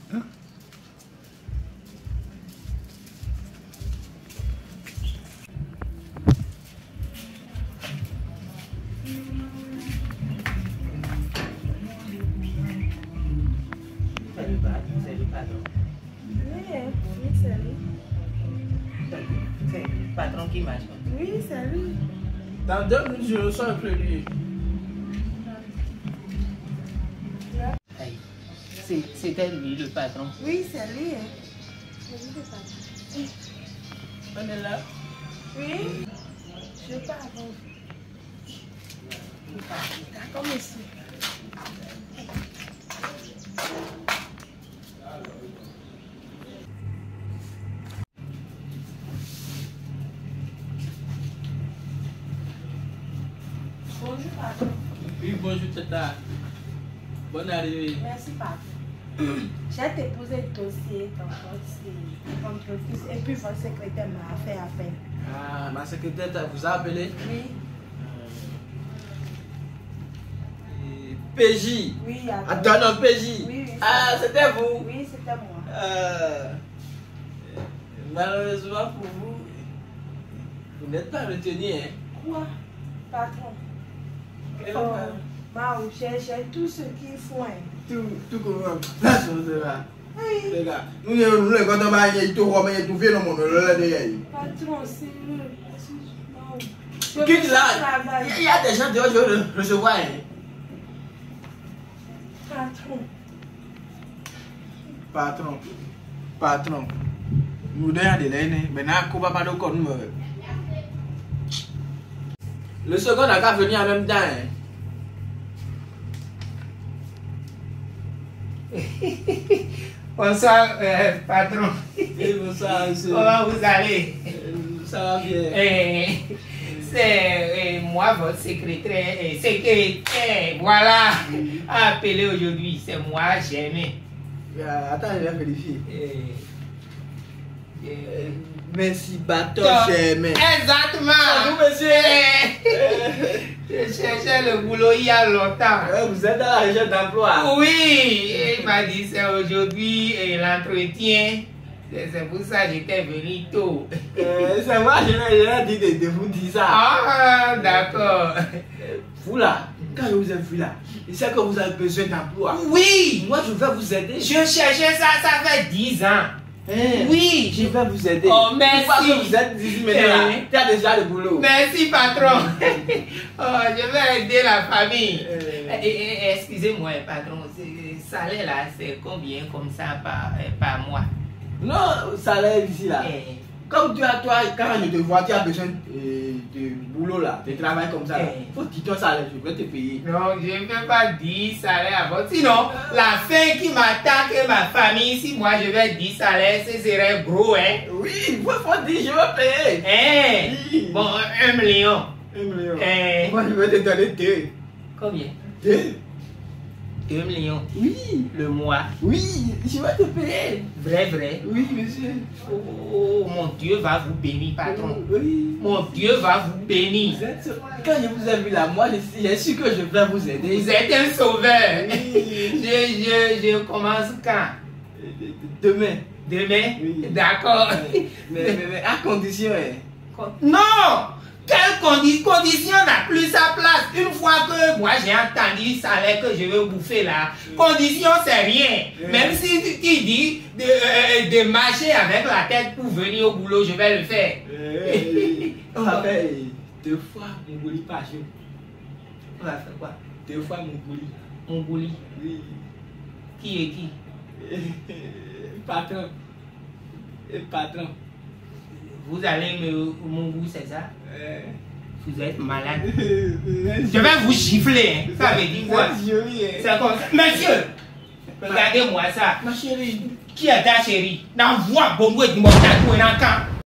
Hein? C'est le patron. Oui, c'est lui. C'est le patron qui marche. Oui, c'est lui. Dans 2 minutes, je le sens un peu lui. C'était lui le patron. Oui, c'est lui. C'est lui le patron. On est là. Oui. Je pars avant. D'accord, monsieur. Bonjour, patron. Oui, bonjour, tata. Bonne arrivée. Merci, patron. J'ai déposé le dossier dans votre entreprise et puis votre secrétaire m'a fait appel. Ah, ma secrétaire vous a appelé? Oui. PJ. Oui, Attends, non, PJ. Oui, Ah, c'était vous? Oui, c'était moi. Malheureusement pour vous, vous n'êtes pas retenu, hein? Quoi? Patron. J'ai tout ce qu'il faut. Tout comment? La chose là. Oui. Les gars, nous les quand on va y aller, tout romain, tout fait dans mon là derrière. Patron, c'est Quitte là. Il y a des gens dehors, je veux recevoir. Patron. Patron. Nous donnons des laines, maintenant, qu'on va pas de quoi nous. Le second n'a qu'à venir en même temps. Bonsoir, patron. Et bonsoir, monsieur. Comment vous allez? Ça va bien. C'est moi, votre secrétaire. Voilà. Appelé aujourd'hui, c'est moi, Germain. Attends, je vais vérifier. Merci, bâton, Germain. Exactement. Bonjour, monsieur. Je cherchais le boulot il y a longtemps. Vous êtes dans la région d'emploi? Oui, il m'a dit c'est aujourd'hui l'entretien. C'est pour ça que j'étais venu tôt. C'est moi, je l'ai dit de vous dire ça. Ah, d'accord. Vous là, quand je vous ai vu là, je sais que vous avez besoin d'emploi. Oui, Moi, je vais vous aider. je cherchais ça, ça fait 10 ans. Oui, Je vais vous aider. Oh, merci. Une fois que vous êtes ici maintenant, tu as déjà le boulot. Merci, patron. Oh, je vais aider la famille. Excusez-moi, patron, ce salaire là, c'est combien comme ça par mois? Non, ça l'air ici là. Comme toi, quand je te vois, tu as besoin de boulot là, de travail comme ça. Il faut que tu salaire, je vais te payer. Non, je ne peux pas dire salaire avant. Sinon, la fin qui m'attaque ma famille, si moi je vais dire salaire, ce serait gros, hein? Oui, il faut dire, je vais payer. Oui. Bon, 1 million. 1 million. Moi, je vais te donner 2. Combien? 2. 2 millions. Oui. Le mois. Oui, je vais te payer. Vrai. Oui, monsieur. Oh, mon Dieu va vous bénir, patron. Oui. Mon Dieu va vous bénir. Quand je vous ai vu là, moi, je suis sûr que je vais vous aider. Vous êtes un sauveur. Oui. Je commence quand? Demain. Demain? Oui. D'accord. Mais à condition. Non! Quelle condition n'a plus sa place? Une fois que moi j'ai entendu salaire que je veux bouffer là, condition c'est rien. Même si tu dis de marcher avec la tête pour venir au boulot, je vais le faire. On va faire 2 fois Mongolie par jour. On va faire quoi? 2 fois Mongolie. Mongolie? Oui. Qui est qui? Patron. Patron. Vous allez Mongou, c'est ça? Vous êtes malade. Je vais vous gifler. Hein. Ça veut dire quoi? C'est comme ça. Monsieur, regardez-moi ça. Ma chérie. Qui est ta chérie? N'envoie bon et du montage pour un camp.